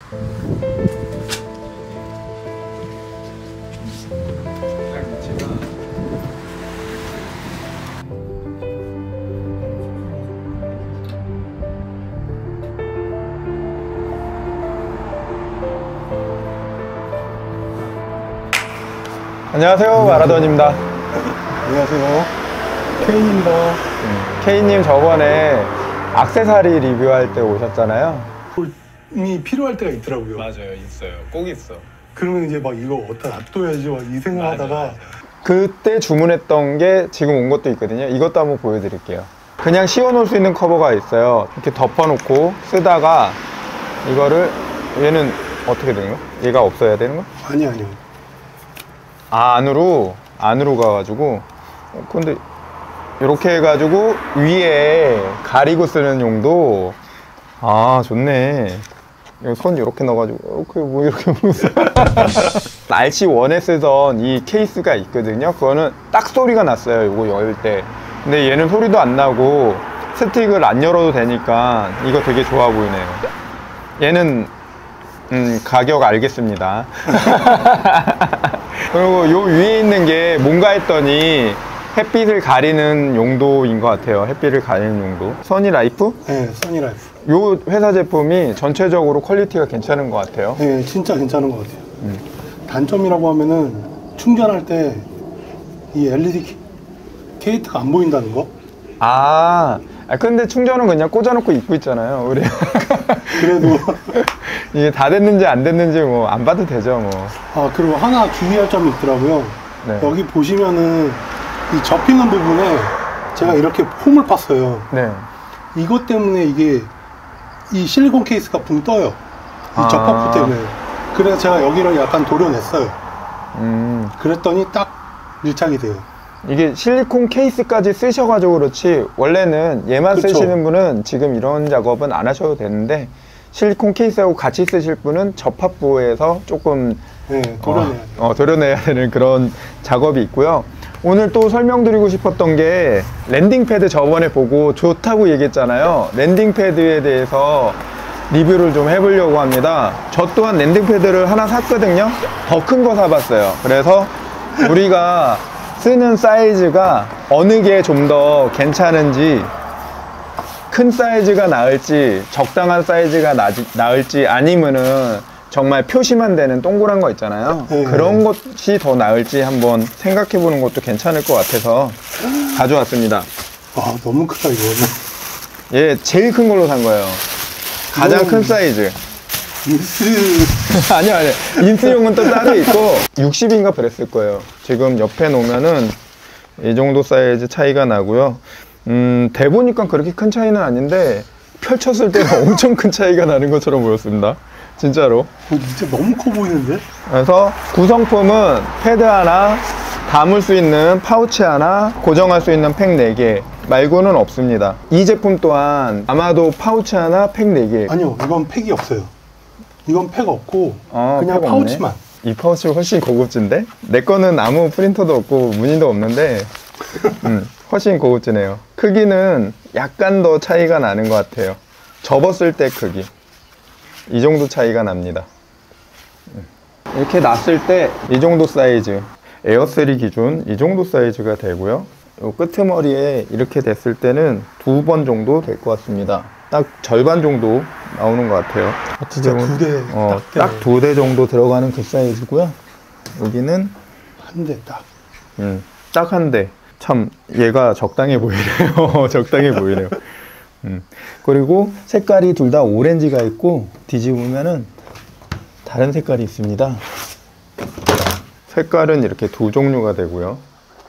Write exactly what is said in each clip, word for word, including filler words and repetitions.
안녕하세요, 마라돈입니다. 안녕하세요, K입니다. K님 저번에 액세서리 리뷰할 때 오셨잖아요. 이 필요할 때가 있더라고요. 맞아요, 있어요. 꼭 있어. 그러면 이제 막 이거 어디다 놔둬야지 막 이 생각하다가 맞아, 맞아. 그때 주문했던 게 지금 온 것도 있거든요. 이것도 한번 보여드릴게요. 그냥 씌워놓을 수 있는 커버가 있어요. 이렇게 덮어놓고 쓰다가 이거를, 얘는 어떻게 되는 거? 얘가 없어야 되는 거? 아니 아니요. 아, 안으로 안으로 가가지고 어, 근데 이렇게 해가지고 위에 가리고 쓰는 용도. 아, 좋네. 손 이렇게 넣어가지고 이렇게 뭐 이렇게 보면서 알씨원에 쓰던 이 케이스가 있거든요. 그거는 딱 소리가 났어요, 이거 열 때. 근데 얘는 소리도 안 나고 스틱을 안 열어도 되니까 이거 되게 좋아 보이네요. 얘는 음, 가격 알겠습니다. 그리고 요 위에 있는 게 뭔가 했더니 햇빛을 가리는 용도인 것 같아요. 햇빛을 가리는 용도. 써니라이프? 네, 써니라이프. 요 회사 제품이 전체적으로 퀄리티가 괜찮은 것 같아요. 네, 진짜 괜찮은 것 같아요. 음. 단점이라고 하면은 충전할 때 이 엘이디 게이트가 안 보인다는 거? 아, 근데 충전은 그냥 꽂아놓고 입고 있잖아요, 우리. 그래도 이게 다 됐는지 안 됐는지 뭐 안 봐도 되죠, 뭐. 아, 그리고 하나 주의할 점이 있더라고요. 네. 여기 보시면은 이 접히는 부분에 제가 이렇게 폼을 팠어요. 네. 이것 때문에 이게 이 실리콘 케이스가 붕 떠요. 이 아. 접합부 때문에. 그래서 제가 여기를 약간 도려냈어요. 음. 그랬더니 딱 밀착이 돼요. 이게 실리콘 케이스까지 쓰셔가지고 그렇지, 원래는 얘만 그쵸. 쓰시는 분은 지금 이런 작업은 안 하셔도 되는데, 실리콘 케이스하고 같이 쓰실 분은 접합부에서 조금 네, 도려내야 돼요. 어, 어, 도려내야 되는 그런 작업이 있고요. 오늘 또 설명드리고 싶었던 게, 랜딩 패드 저번에 보고 좋다고 얘기했잖아요. 랜딩 패드에 대해서 리뷰를 좀 해보려고 합니다. 저 또한 랜딩 패드를 하나 샀거든요. 더 큰 거 사봤어요. 그래서 우리가 쓰는 사이즈가 어느 게 좀 더 괜찮은지, 큰 사이즈가 나을지, 적당한 사이즈가 나, 나을지, 아니면은 정말 표시만 되는 동그란 거 있잖아요. 네. 그런 것이 더 나을지 한번 생각해 보는 것도 괜찮을 것 같아서 가져왔습니다. 와, 너무 크다, 이거는. 얘 제일 큰 걸로 산 거예요. 가장 큰 사이즈. 인스. 아니요, 아니요. 인스용은 또 따로 있고, 육십인가 그랬을 거예요. 지금 옆에 놓으면은 이 정도 사이즈 차이가 나고요. 음, 대보니까 그렇게 큰 차이는 아닌데, 펼쳤을 때는 엄청 큰 차이가 나는 것처럼 보였습니다. 진짜로. 어, 진짜 너무 커 보이는데? 그래서 구성품은 패드 하나, 담을 수 있는 파우치 하나, 고정할 수 있는 팩 네 개 말고는 없습니다. 이 제품 또한 아마도 파우치 하나, 팩 네 개. 아니요, 이건 팩이 없어요. 이건 팩 없고 아, 그냥 팩 파우치만. 없네. 이 파우치가 훨씬 고급진데? 내 거는 아무 프린터도 없고 무늬도 없는데 음, 훨씬 고급지네요. 크기는 약간 더 차이가 나는 것 같아요. 접었을 때 크기 이 정도 차이가 납니다. 이렇게 놨을 때 이 정도 사이즈, 에어쓰리 기준 이 정도 사이즈가 되고요. 요 끄트머리에 이렇게 됐을 때는 두 번 정도 될 것 같습니다. 딱 절반 정도 나오는 것 같아요. 진짜 두 대, 어, 딱 딱 두 대 정도 들어가는 그 사이즈고요. 여기는 한 대 딱. 음, 딱 한 대. 참 얘가 적당해 보이네요. 적당해 보이네요. 음. 그리고 색깔이 둘 다 오렌지가 있고, 뒤집으면은 다른 색깔이 있습니다. 색깔은 이렇게 두 종류가 되고요.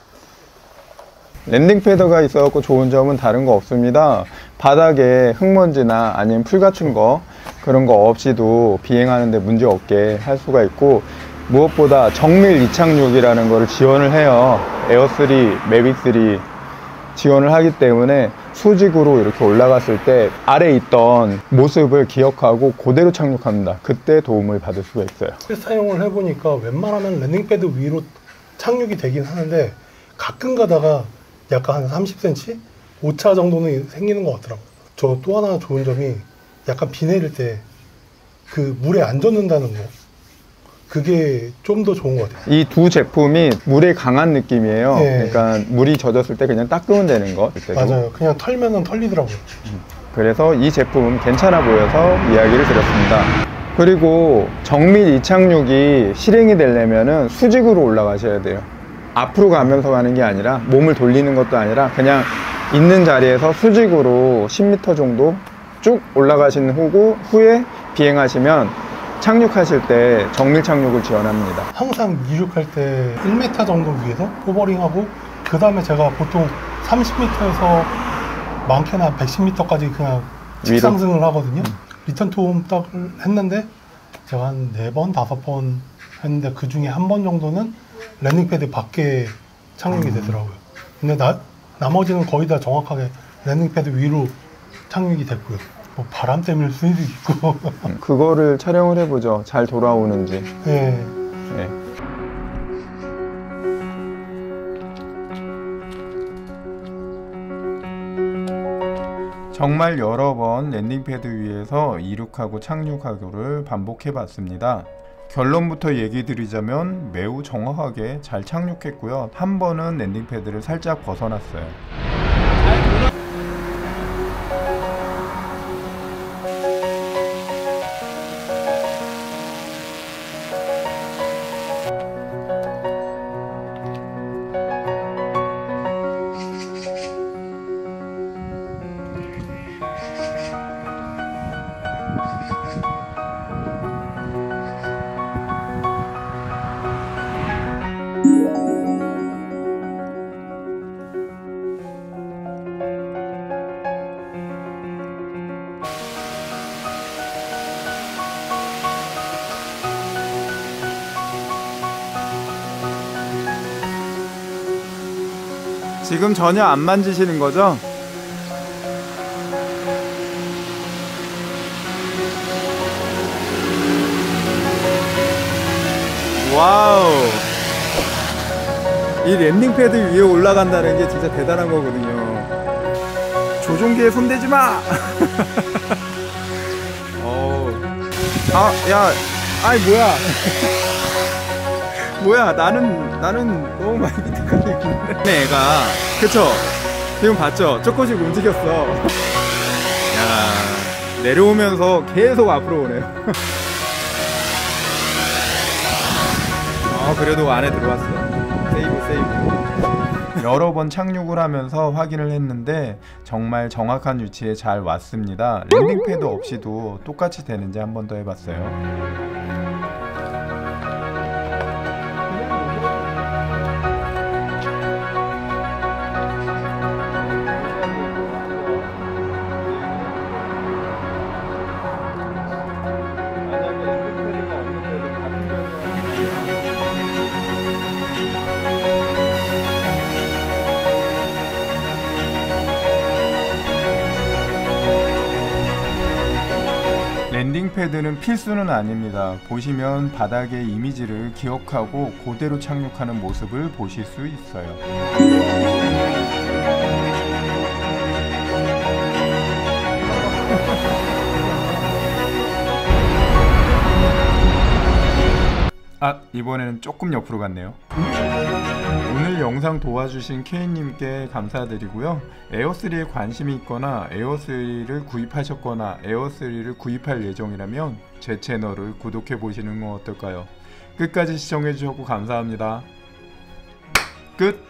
랜딩 패드가 있어서 좋은 점은 다른 거 없습니다. 바닥에 흙먼지나 아니면 풀 같은 거, 그런 거 없이도 비행하는데 문제 없게 할 수가 있고, 무엇보다 정밀 이착륙이라는 거를 지원을 해요. 에어쓰리, 매빅쓰리 지원을 하기 때문에 수직으로 이렇게 올라갔을 때 아래에 있던 모습을 기억하고 그대로 착륙합니다. 그때 도움을 받을 수가 있어요. 사용을 해보니까 웬만하면 랜딩패드 위로 착륙이 되긴 하는데 가끔 가다가 약간 한 삼십 센티미터? 오차 정도는 생기는 것 같더라고요. 저 또 하나 좋은 점이 약간 비 내릴 때 그 물에 안 젖는다는 거. 그게 좀 더 좋은 것 같아요. 이 두 제품이 물에 강한 느낌이에요. 네. 그러니까 물이 젖었을 때 그냥 닦으면 되는 거. 맞아요. 그냥 털면은 털리더라고요. 그래서 이 제품 괜찮아 보여서 이야기를 드렸습니다. 그리고 정밀 이착륙이 실행이 되려면은 수직으로 올라가셔야 돼요. 앞으로 가면서 가는 게 아니라 몸을 돌리는 것도 아니라 그냥 있는 자리에서 수직으로 십 미터 정도 쭉 올라가신 후고 후에 비행하시면 착륙하실 때 정밀 착륙을 지원합니다. 항상 이륙할 때 일 미터 정도 위에서 호버링하고 그 다음에 제가 보통 삼십 미터에서 많게는 백십 미터까지 그냥 직상승을 하거든요. 음. 리턴 투 홈 딱 했는데 제가 한 네 번, 다섯 번 했는데 그 중에 한 번 정도는 랜딩 패드 밖에 착륙이 되더라고요. 근데 나, 나머지는 거의 다 정확하게 랜딩 패드 위로 착륙이 됐고요. 뭐 바람 때문일 수도 있고. 그거를 촬영을 해보죠. 잘 돌아오는지. 네. 네. 정말 여러 번 랜딩 패드 위에서 이륙하고 착륙하고를 반복해 봤습니다. 결론부터 얘기 드리자면 매우 정확하게 잘 착륙했고요. 한 번은 랜딩 패드를 살짝 벗어났어요. 지금 전혀 안 만지시는 거죠? 와우! 이 랜딩 패드 위에 올라간다는 게 진짜 대단한 거거든요. 조종기에 손대지 마! 어. 아, 야, 아이 뭐야? 뭐야? 나는 나는 너무 많이 밑에까지 있는데. 애가 그쵸? 지금 봤죠? 조금씩 움직였어. 야, 내려오면서 계속 앞으로 오네요. 어, 그래도 안에 들어왔어. 세이브 세이브. 여러 번 착륙을 하면서 확인을 했는데 정말 정확한 위치에 잘 왔습니다. 랜딩 패드 없이도 똑같이 되는지 한 번 더 해봤어요. 랜딩 패드는 필수는 아닙니다. 보시면 바닥의 이미지를 기억하고 그대로 착륙하는 모습을 보실 수 있어요. 아, 이번에는 조금 옆으로 갔네요. 오늘 영상 도와주신 케이님께 감사드리고요. 에어쓰리에 관심이 있거나 에어쓰리를 구입하셨거나 에어쓰리를 구입할 예정이라면 제 채널을 구독해 보시는 건 어떨까요? 끝까지 시청해 주셔서 감사합니다. 끝!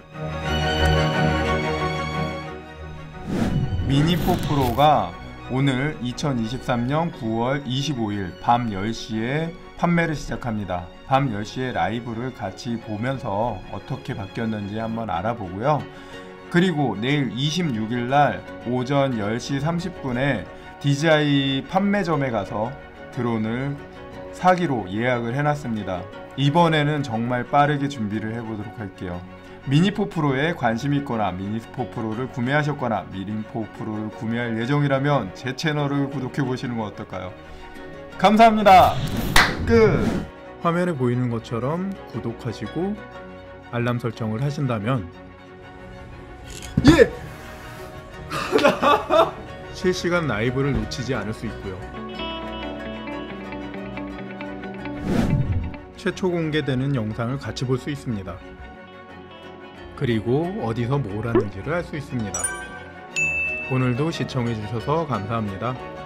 미니 포 프로가 오늘 이천이십삼 년 구월 이십오일 밤 열 시에 판매를 시작합니다. 밤 열 시에 라이브를 같이 보면서 어떻게 바뀌었는지 한번 알아보고요. 그리고 내일 이십육일 날 오전 열 시 삼십 분에 디지아이 판매점에 가서 드론을 사기로 예약을 해놨습니다. 이번에는 정말 빠르게 준비를 해보도록 할게요. 미니포 프로에 관심이 있거나 미니포 프로를 구매하셨거나 미니포 프로를 구매할 예정이라면 제 채널을 구독해 보시는 건 어떨까요? 감사합니다. 끝! 화면에 보이는 것처럼 구독하시고 알람 설정을 하신다면 예! 실시간 라이브를 놓치지 않을 수 있고요. 최초 공개되는 영상을 같이 볼 수 있습니다. 그리고 어디서 뭘 하는지를 알 수 있습니다. 오늘도 시청해주셔서 감사합니다.